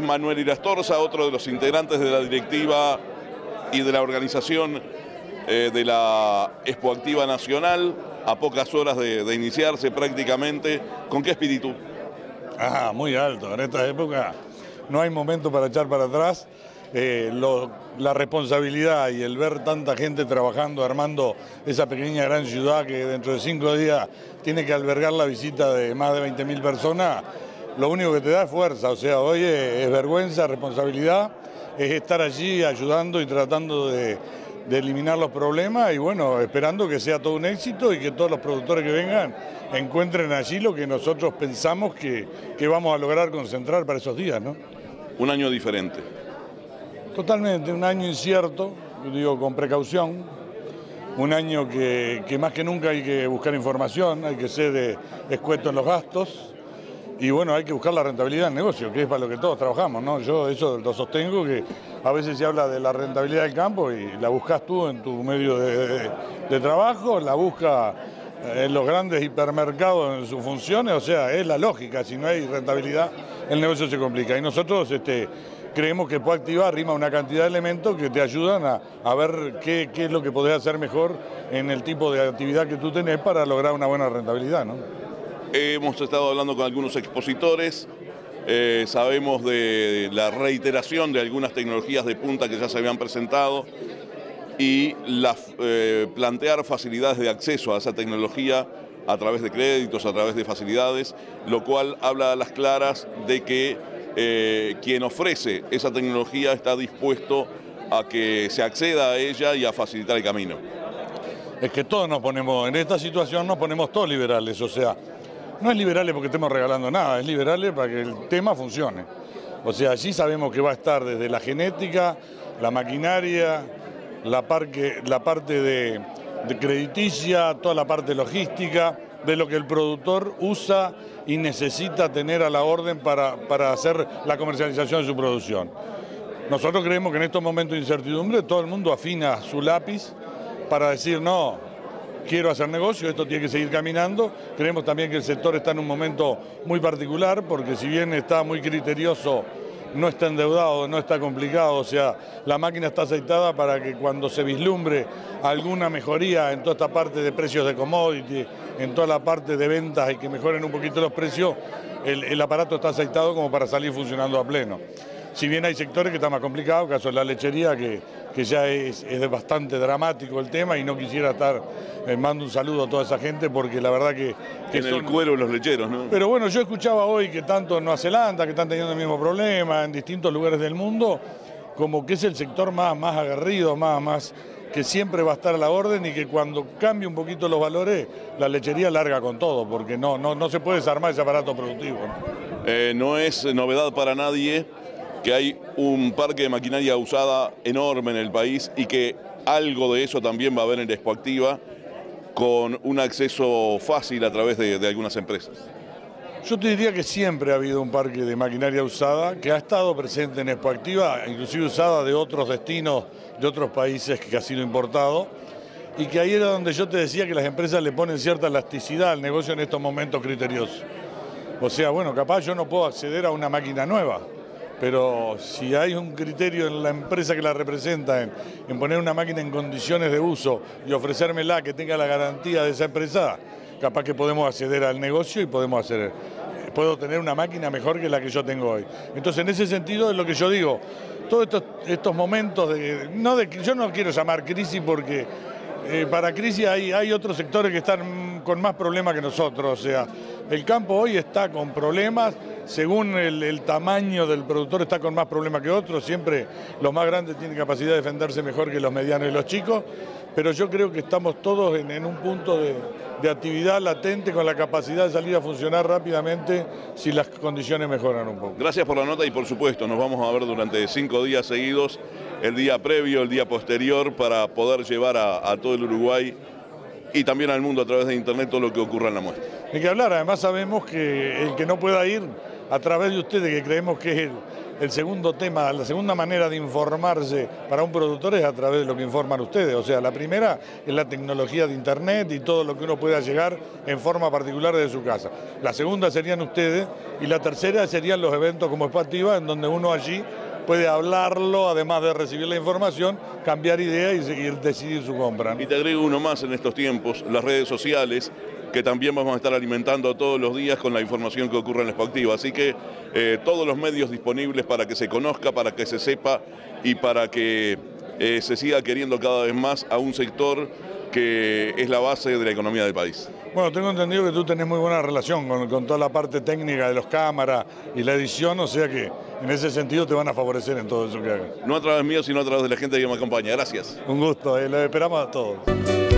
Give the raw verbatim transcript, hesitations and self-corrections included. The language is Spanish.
Manuel Irastorza, otro de los integrantes de la directiva y de la organización eh, de la Expoactiva Nacional, a pocas horas de, de iniciarse prácticamente. ¿Con qué espíritu? Ah, muy alto. En esta época no hay momento para echar para atrás. Eh, lo, la responsabilidad y el ver tanta gente trabajando, armando esa pequeña gran ciudad que dentro de cinco días tiene que albergar la visita de más de veinte mil personas, lo único que te da es fuerza. O sea, hoy es, es vergüenza, responsabilidad, es estar allí ayudando y tratando de, de eliminar los problemas y bueno, esperando que sea todo un éxito y que todos los productores que vengan encuentren allí lo que nosotros pensamos que, que vamos a lograr concentrar para esos días, ¿no? Un año diferente. Totalmente, un año incierto, yo digo con precaución, un año que, que más que nunca hay que buscar información, hay que ser de, escueto en los gastos y bueno, hay que buscar la rentabilidad del negocio, que es para lo que todos trabajamos, ¿no? Yo eso lo sostengo, que a veces se habla de la rentabilidad del campo y la buscas tú en tu medio de, de, de trabajo, la busca en los grandes hipermercados en sus funciones, o sea, es la lógica, si no hay rentabilidad el negocio se complica y nosotros este, creemos que Expoactiva arrima una cantidad de elementos que te ayudan a, a ver qué, qué es lo que podés hacer mejor en el tipo de actividad que tú tenés para lograr una buena rentabilidad, ¿no? Hemos estado hablando con algunos expositores, eh, sabemos de la reiteración de algunas tecnologías de punta que ya se habían presentado y la, eh, plantear facilidades de acceso a esa tecnología a través de créditos, a través de facilidades, lo cual habla a las claras de que eh, quien ofrece esa tecnología está dispuesto a que se acceda a ella y a facilitar el camino. Es que todos nos ponemos, en esta situación nos ponemos todos liberales, o sea, no es liberales porque estemos regalando nada, es liberales para que el tema funcione. O sea, allí sabemos que va a estar desde la genética, la maquinaria, la, parque, la parte de, de crediticia, toda la parte logística, de lo que el productor usa y necesita tener a la orden para, para hacer la comercialización de su producción. Nosotros creemos que en estos momentos de incertidumbre todo el mundo afina su lápiz para decir no, quiero hacer negocio, esto tiene que seguir caminando. Creemos también que el sector está en un momento muy particular porque si bien está muy criterioso, no está endeudado, no está complicado, o sea, la máquina está aceitada para que cuando se vislumbre alguna mejoría en toda esta parte de precios de commodity, en toda la parte de ventas y que mejoren un poquito los precios, el, el aparato está aceitado como para salir funcionando a pleno. Si bien hay sectores que están más complicados, caso de la lechería, que, que ya es, es bastante dramático el tema y no quisiera estar, eh, mando un saludo a toda esa gente porque la verdad que... que en son... el cuero los lecheros, ¿no? Pero bueno, yo escuchaba hoy que tanto en Nueva Zelanda, que están teniendo el mismo problema, en distintos lugares del mundo, como que es el sector más, más aguerrido, más, más que siempre va a estar a la orden y que cuando cambie un poquito los valores, la lechería larga con todo, porque no, no, no se puede desarmar ese aparato productivo, ¿no? Eh, no es novedad para nadie que hay un parque de maquinaria usada enorme en el país y que algo de eso también va a haber en la Expoactiva con un acceso fácil a través de, de algunas empresas. Yo te diría que siempre ha habido un parque de maquinaria usada que ha estado presente en Expoactiva, inclusive usada de otros destinos, de otros países que ha sido importado, y que ahí era donde yo te decía que las empresas le ponen cierta elasticidad al negocio en estos momentos criteriosos. O sea, bueno, capaz yo no puedo acceder a una máquina nueva, pero si hay un criterio en la empresa que la representa en, en poner una máquina en condiciones de uso y ofrecérmela que tenga la garantía de esa empresa, capaz que podemos acceder al negocio y podemos hacer, puedo tener una máquina mejor que la que yo tengo hoy. Entonces, en ese sentido es lo que yo digo, todos estos, estos momentos de, no de, yo no quiero llamar crisis porque eh, para crisis hay, hay otros sectores que están con más problemas que nosotros, o sea, el campo hoy está con problemas, según el, el tamaño del productor está con más problemas que otros, siempre los más grandes tienen capacidad de defenderse mejor que los medianos y los chicos, pero yo creo que estamos todos en, en un punto de, de actividad latente con la capacidad de salir a funcionar rápidamente si las condiciones mejoran un poco. Gracias por la nota y por supuesto nos vamos a ver durante cinco días seguidos, el día previo, el día posterior, para poder llevar a, a todo el Uruguay y también al mundo a través de internet todo lo que ocurra en la muestra. Hay que hablar, además sabemos que el que no pueda ir a través de ustedes, que creemos que es el, el segundo tema, la segunda manera de informarse para un productor es a través de lo que informan ustedes. O sea, la primera es la tecnología de Internet y todo lo que uno pueda llegar en forma particular desde su casa. La segunda serían ustedes y la tercera serían los eventos como Expoactiva, en donde uno allí puede hablarlo, además de recibir la información, cambiar ideas y seguir, decidir su compra, ¿no? Y te agrego uno más en estos tiempos, las redes sociales, que también vamos a estar alimentando todos los días con la información que ocurre en la Expoactiva. Así que eh, todos los medios disponibles para que se conozca, para que se sepa y para que eh, se siga queriendo cada vez más a un sector que es la base de la economía del país. Bueno, tengo entendido que tú tenés muy buena relación con, con toda la parte técnica de los cámaras y la edición, o sea que en ese sentido te van a favorecer en todo eso que hagas. No a través mío, sino a través de la gente que me acompaña. Gracias. Un gusto, eh, lo esperamos a todos.